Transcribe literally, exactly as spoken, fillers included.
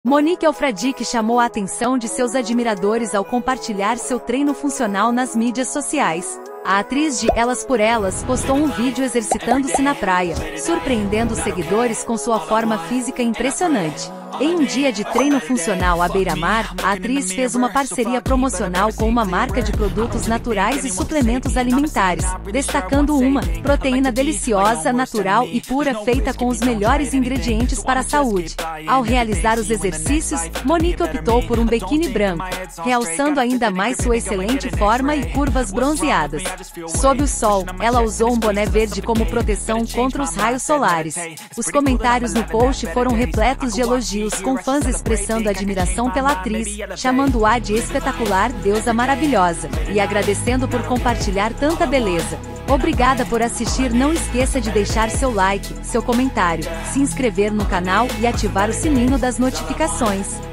Monique Elfradique chamou a atenção de seus admiradores ao compartilhar seu treino funcional nas mídias sociais. A atriz de Elas por Elas postou um vídeo exercitando-se na praia, surpreendendo os seguidores com sua forma física impressionante. Em um dia de treino funcional à beira-mar, a atriz fez uma parceria promocional com uma marca de produtos naturais e suplementos alimentares, destacando uma proteína deliciosa, natural e pura feita com os melhores ingredientes para a saúde. Ao realizar os exercícios, Monique optou por um biquíni branco, realçando ainda mais sua excelente forma e curvas bronzeadas. Sob o sol, ela usou um boné verde como proteção contra os raios solares. Os comentários no post foram repletos de elogios, com fãs expressando admiração pela atriz, chamando-a de espetacular, deusa maravilhosa, e agradecendo por compartilhar tanta beleza. Obrigada por assistir, não esqueça de deixar seu like, seu comentário, se inscrever no canal e ativar o sininho das notificações.